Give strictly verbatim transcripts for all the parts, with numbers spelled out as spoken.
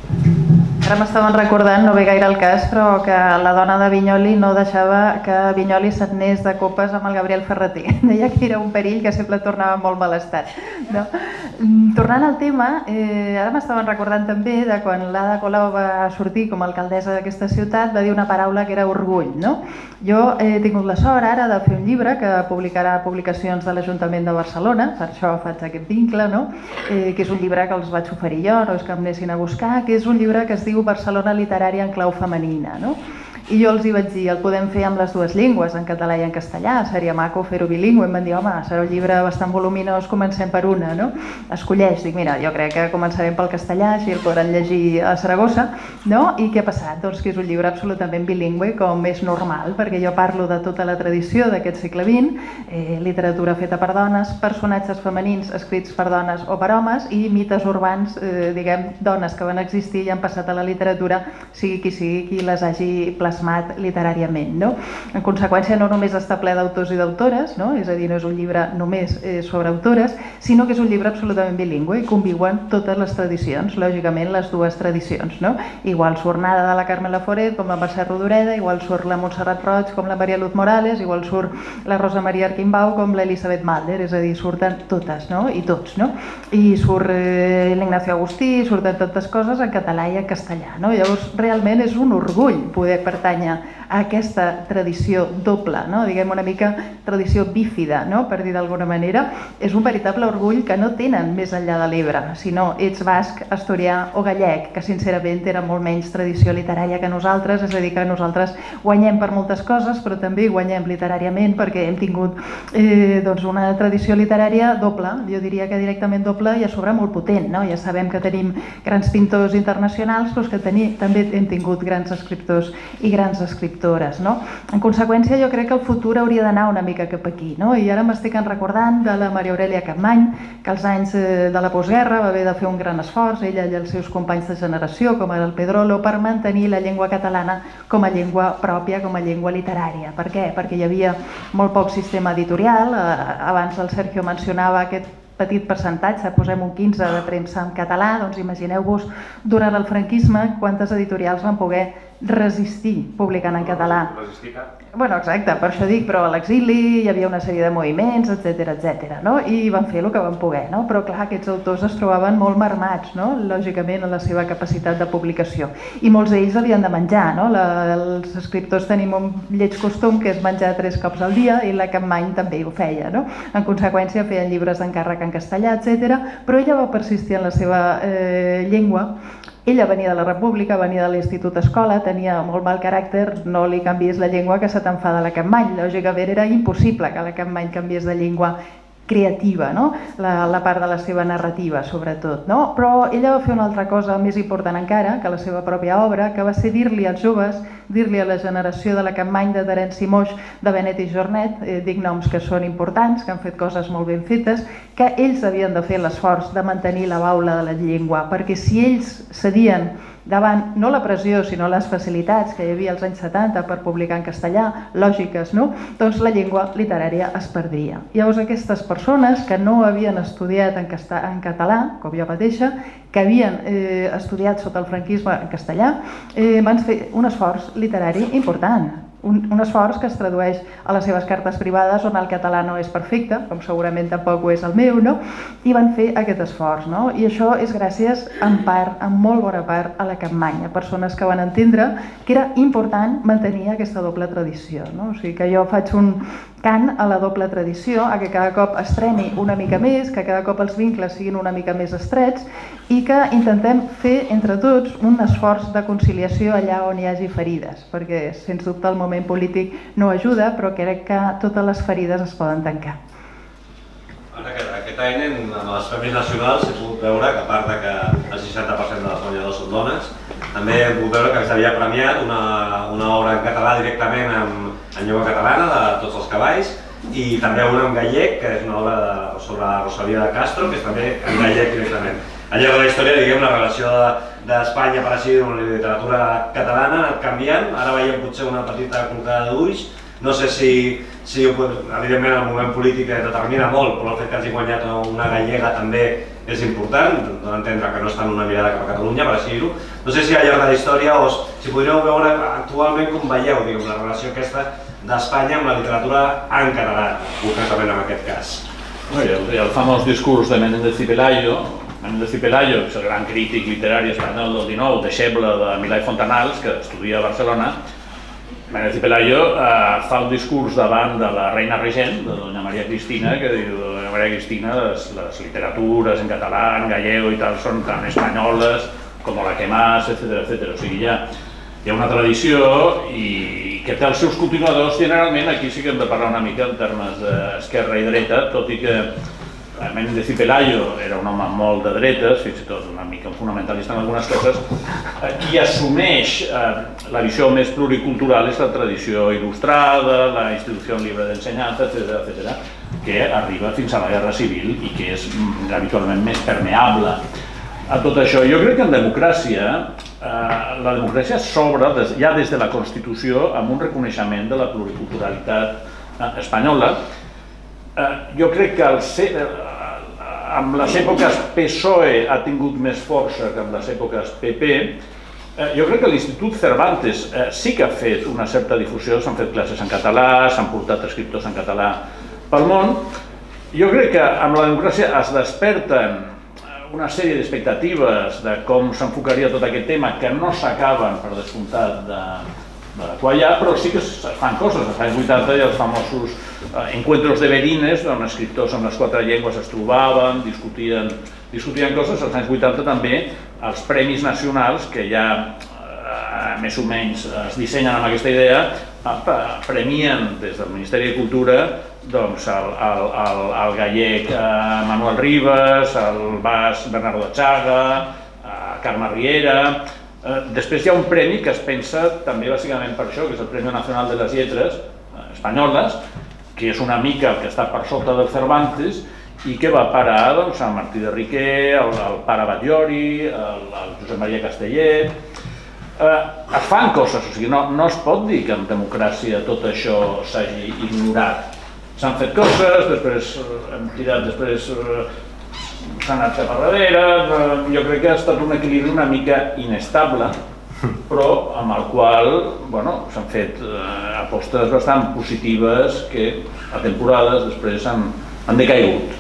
Ara m'estaven recordant, no ve gaire al cas, però que la dona de Vinyoli no deixava que Vinyoli s'anés de copes amb el Gabriel Ferreter. Deia que era un perill, que sempre tornava molt mal estat. No? Tornant al tema, eh, ara m'estaven recordant també de quan l'Ada Colau va sortir com a alcaldessa d'aquesta ciutat, va dir una paraula que era orgull. No? Jo he tingut la sort ara de fer un llibre que publicarà publicacions de l'Ajuntament de Barcelona, per això faig aquest vincle, no? eh, que és un llibre que els vaig oferir jo, no és que em anessin a buscar, que és un llibre que es diu Barcelona literària en clau femenina, no? I jo els hi vaig dir, el podem fer amb les dues llengües, en català i en castellà, seria maco fer-ho bilingüe. Em van dir, home, serà un llibre bastant voluminós, comencem per una, no? Escolleix, dic, mira, jo crec que començarem pel castellà, així el podran llegir a Saragossa, no? I què ha passat? Doncs que és un llibre absolutament bilingüe, com és normal, perquè jo parlo de tota la tradició d'aquest segle vint, eh, literatura feta per dones, personatges femenins escrits per dones o per homes, i mites urbans, eh, diguem, dones que van existir i han passat a la literatura, sigui qui sigui qui les hagi plasmat literàriament. No? En conseqüència, no només està ple d'autors i d'autores, no? És a dir, no és un llibre només eh, sobre autores, sinó que és un llibre absolutament bilingüe i conviuen totes les tradicions, lògicament les dues tradicions. No? Igual surt Nada de la Carme Laforet com la Mercè Rodoreda, igual surt la Montserrat Roig com la Maria Luz Morales, igual surt la Rosa Maria Arquimbau com l'Elisabeth Malder, és a dir, surten totes, no? I tots, no? I surt eh, l'Ignacio Agustí, surten tantes coses en català i en castellà, no? Llavors, realment és un orgull poder pertànyer a aquesta tradició doble, no? Diguem una mica tradició bífida, no? Per dir d'alguna manera. És un veritable orgull que no tenen més enllà de l'Ebre, sinó ets basc, asturià o gallec, que sincerament tenen molt menys tradició literària que nosaltres, és a dir, que nosaltres guanyem per moltes coses, però també guanyem literàriament perquè hem tingut eh, doncs una tradició literària doble, jo diria que directament doble i a sobre molt potent, no? Ja sabem que tenim grans pintors internacionals, però que teni, també hem tingut grans escriptors i grans escriptores. No? En conseqüència, jo crec que el futur hauria d'anar una mica cap aquí. No? I ara m'estic recordant de la Maria Aurèlia Capmany, que als anys de la postguerra va haver de fer un gran esforç, ella i els seus companys de generació, com era el Pedrolo, per mantenir la llengua catalana com a llengua pròpia, com a llengua literària. Per què? Perquè hi havia molt poc sistema editorial. Abans el Sergio mencionava aquest petit percentatge, posem un quinze de premsa en català, doncs imagineu-vos durant el franquisme quantes editorials van poder resistir publicant en català. Bueno, exacte, per això dic, però a l'exili hi havia una sèrie de moviments, etcètera, etcètera, no? I van fer el que van poder, no? Però clar, aquests autors es trobaven molt marmats, no? Lògicament, en la seva capacitat de publicació. I molts d'ells havien de menjar, no? La, els escriptors tenim un lleig costum que és menjar tres cops al dia i la Capmany també ho feia, no? En conseqüència, feien llibres d'encàrrec en castellà, etcètera, però ella va persistir en la seva eh, llengua. Ella venia de la República, venia de l'Institut Escola, tenia molt mal caràcter, no li canvies la llengua que se t'enfada la Capmany. Lògicament era impossible que la Capmany canviés de llengua creativa, no? la, la part de la seva narrativa, sobretot. No? Però ella va fer una altra cosa més important encara, que la seva pròpia obra, que va ser dir-li als joves, dir-li a la generació de la Capmany, de Terenci Moix, de Benet i Jornet, eh, dic noms que són importants, que han fet coses molt ben fetes, que ells havien de fer l'esforç de mantenir la baula de la llengua, perquè si ells cedien davant no la pressió sinó les facilitats que hi havia als anys setanta per publicar en castellà, lògiques, no? Doncs la llengua literària es perdria. Llavors aquestes persones que no havien estudiat en, en català, com jo mateixa, que havien eh, estudiat sota el franquisme en castellà, eh, van fer un esforç literari important. Un, un esforç que es tradueix a les seves cartes privades on el català no és perfecte, com segurament tampoc ho és el meu, no? I van fer aquest esforç, no? I això és gràcies en part, en molt bona part, a la Capmany, a persones que van entendre que era important mantenir aquesta doble tradició, no? O sigui que jo faig un cant a la doble tradició, a que cada cop estreni una mica més, que cada cop els vincles siguin una mica més estrets i que intentem fer entre tots un esforç de conciliació allà on hi hagi ferides, perquè sens dubte el moment polític no ajuda, però crec que totes les ferides es poden tancar. Ara que aquest any amb els Premis Nacionals he pogut veure que a part que el seixanta per cent dels guanyadors són dones, també he pogut veure que s'havia premiat una, una obra en català directament en, en llengua catalana de Tots els cavalls i també una en gallec, que és una obra de, sobre Rosalía de Castro, que és també en gallec directament. Al llarg de la història, diguem, la relació d'Espanya per així amb la literatura catalana ha anat canviant, ara veiem potser una petita col·locada d'ulls. No sé si, si, evidentment, el moment polític determina molt, però el fet que hagi guanyat una gallega també és important, donar a entendre que no està en una mirada cap a Catalunya, per així dir-ho. No sé si al llarg de la història o si podríeu veure actualment com veieu la relació aquesta d'Espanya amb la literatura en català, concretament en aquest cas. El famós discurs de Menéndez y Pelayo, Menéndez y Pelayo, que és el gran crític literari espanyol del dinou, deixeble de Milà i Fontanals, que estudia a Barcelona. Menéndez y Pelayo fa un discurs davant de la reina regent, de doña María Cristina, que diu, doña María Cristina, les literatures en català, en gallego i tal, són tan espanyoles com la que más, etcètera, etcètera. O sigui, hi ha una tradició i que té els seus continuadors. Generalment, aquí sí que hem de parlar una mica en termes d'esquerra i dreta, tot i que Menéndez y Pelayo era un home molt de dretes, fins i tot una mica fonamentalista en algunes coses. Qui assumeix la visió més pluricultural és la tradició il·lustrada, la institució lliure d'ensenyança, etcètera, que arriba fins a la Guerra Civil i que és habitualment més permeable a tot això. Jo crec que en democràcia, la democràcia s'obre ja des de la Constitució amb un reconeixement de la pluriculturalitat espanyola. Jo crec que amb les èpoques P S O E ha tingut més força que amb les èpoques P P. Jo crec que l'Institut Cervantes sí que ha fet una certa difusió, s'han fet classes en català, s'han portat escriptors en català pel món. Jo crec que amb la democràcia es desperten una sèrie d'expectatives de com s'enfocaria tot aquest tema que no s'acaben, per descomptat, d'adequar ja, però sí que es fan coses. Als anys vuitanta hi ha els famosos encuentros de verines, on escriptors amb les quatre llengües es trobaven, discutien coses. Als anys vuitanta també els premis nacionals, que ja més o menys es dissenyen amb aquesta idea, premien des del Ministeri de Cultura el gallec Manuel Rivas, el basc Bernardo Chaga, Carme Riera. Després hi ha un premi que es pensa també bàsicament per això, que és el Premi Nacional de les Lletres Espanyoles, que és una mica el que està per sota del Cervantes i que va parar a Martí de Riquer, al pare Batllori, al Josep Maria Castellet. Es fan coses, o sigui, no es pot dir que en democràcia tot això s'hagi ignorat. S'han fet coses, després hem tirat, després s'ha anat cap a darrere. Jo crec que ha estat un equilibri una mica inestable, però amb el qual s'han fet apostes bastant positives que a temporades després han decaigut.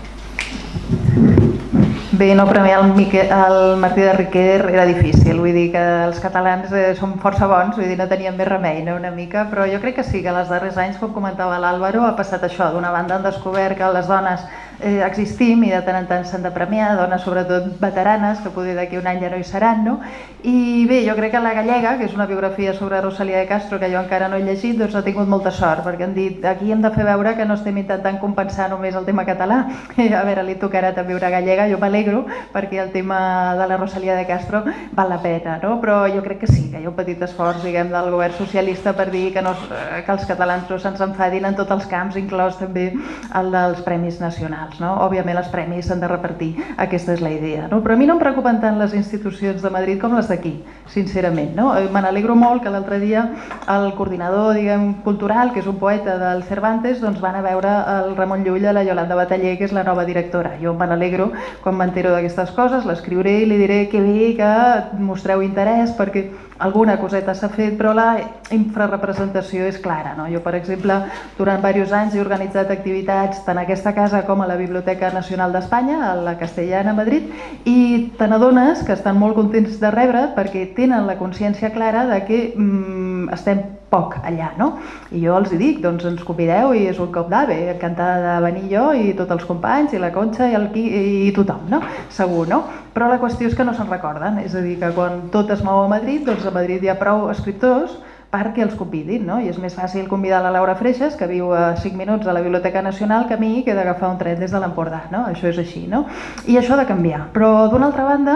Bé, no premiar el Martí de Riquer era difícil, vull dir que els catalans som força bons, vull dir, no teníem més remei, no, una mica, però jo crec que sí, que en els darrers anys, com comentava l'Àlvaro, ha passat això. D'una banda han descobert que les dones existim i de tant en tant s'han de premiar, dones sobretot veteranes, que potser d'aquí un any ja no hi seran, no? I bé, jo crec que La Gallega, que és una biografia sobre Rosalía de Castro que jo encara no he llegit, doncs ha tingut molta sort, perquè han dit, aquí hem de fer veure que no estem intentant compensar només el tema català. A veure, li tocarà també una gallega, jo m'alegro, perquè el tema de la Rosalía de Castro val la pena, no? Però jo crec que sí, que hi ha un petit esforç, diguem, del govern socialista per dir que els catalans no se'ns enfadin en tots els camps, inclòs també el dels premis nacionals. Òbviament els premis s'han de repartir, aquesta és la idea. Però a mi no em preocupen tant les institucions de Madrid com les d'aquí, sincerament. Me n'alegro molt que l'altre dia el coordinador cultural, que és un poeta del Cervantes, van a veure el Ramon Llull a la Yolanda Bataller, que és la nova directora. Jo me n'alegro quan m'entero d'aquestes coses, l'escriuré i li diré que bé que mostreu interès perquè alguna coseta s'ha fet, però la infrarrepresentació és clara. Jo, per exemple, durant diversos anys he organitzat activitats tant a aquesta casa com a la Biblioteca Nacional d'Espanya, a la Castellana, a Madrid, i te n'adones que estan molt contents de rebre perquè tenen la consciència clara de que estem poc allà, no? I jo els dic, doncs ens convideu i és un cop d'ave, encantada de venir jo i tots els companys i la Conxa i tothom, no? Segur, no? Però la qüestió és que no se'n recorden, és a dir, que quan tot es mou a Madrid, doncs a Madrid hi ha prou escriptors perquè els convidin, no? I és més fàcil convidar la Laura Freixas, que viu a cinc minuts a la Biblioteca Nacional, que a mi que he d'agafar un tren des de l'Empordà, no? Això és així, no? I això ha de canviar. Però d'una altra banda,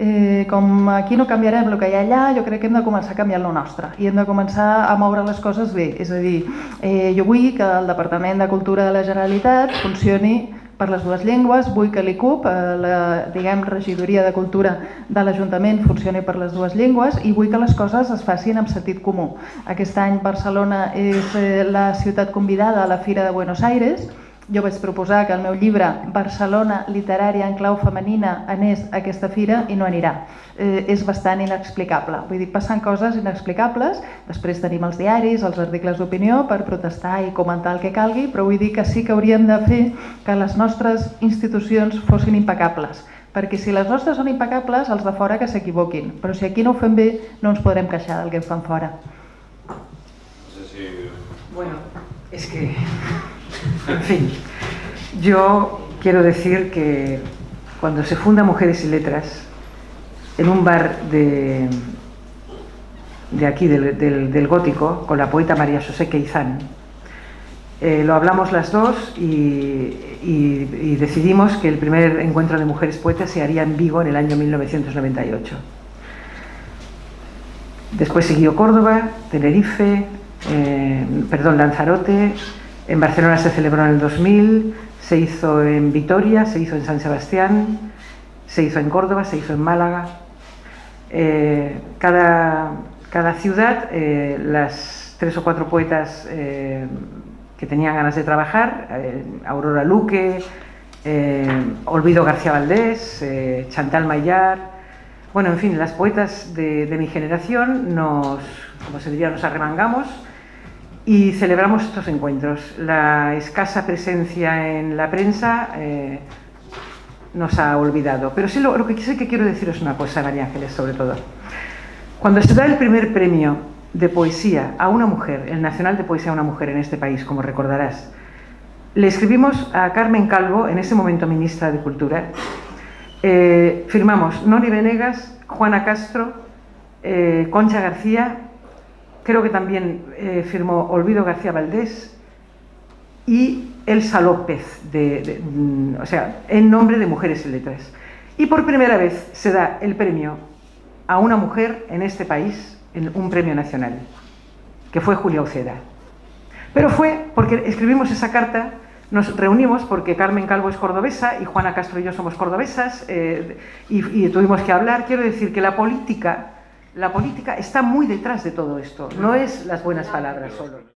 com aquí no canviarem el que hi ha allà, jo crec que hem de començar a canviar el nostre i hem de començar a moure les coses bé. És a dir, jo vull que el Departament de Cultura de la Generalitat funcioni per les dues llengües, vull que l'I C U P, la regidoria de cultura de l'Ajuntament, funcioni per les dues llengües i vull que les coses es facin amb sentit comú. Aquest any Barcelona és la ciutat convidada a la Fira de Buenos Aires jo vaig proposar que el meu llibre Barcelona literària en clau femenina anés a aquesta fira i no anirà. Eh, és bastant inexplicable. Vull dir, passen coses inexplicables, després tenim els diaris, els articles d'opinió per protestar i comentar el que calgui, però vull dir que sí que hauríem de fer que les nostres institucions fossin impecables, perquè si les nostres són impecables, els de fora que s'equivoquin, però si aquí no ho fem bé, no ens podrem queixar del que fan fora. Bueno, es que, en fin, yo quiero decir que cuando se funda Mujeres y Letras, en un bar de, de aquí, del, del, del Gótico, con la poeta María José Queizán, eh, lo hablamos las dos y, y, y decidimos que el primer encuentro de mujeres poetas se haría en Vigo en el año mil novecientos noventa y ocho. Después siguió Córdoba, Tenerife, eh, perdón, Lanzarote, en Barcelona se celebró en el dos mil, se hizo en Vitoria, se hizo en San Sebastián, se hizo en Córdoba, se hizo en Málaga. Eh, cada, cada ciudad, eh, las tres o cuatro poetas eh, que tenían ganas de trabajar, eh, Aurora Luque, eh, Olvido García Valdés, eh, Chantal Maillard, bueno, en fin, las poetas de, de mi generación nos, como se diría, nos arremangamos y celebramos estos encuentros. La escasa presencia en la prensa eh, nos ha olvidado. Pero sí, lo, lo que sí que quiero decir es una cosa, María Ángeles, sobre todo. Cuando se da el primer premio de poesía a una mujer, el Nacional de Poesía a una mujer en este país, como recordarás, le escribimos a Carmen Calvo, en ese momento ministra de Cultura, eh, firmamos Noni Venegas, Juana Castro, eh, Concha García, creo que también eh, firmó Olvido García Valdés y Elsa López, de, de, mm, o sea, en nombre de Mujeres y Letras. Y por primera vez se da el premio a una mujer en este país, en un premio nacional, que fue Julia Uceda. Pero fue porque escribimos esa carta, nos reunimos porque Carmen Calvo es cordobesa y Juana Castro y yo somos cordobesas, eh, y, y tuvimos que hablar. Quiero decir que la política, la política está muy detrás de todo esto, no es las buenas palabras solo.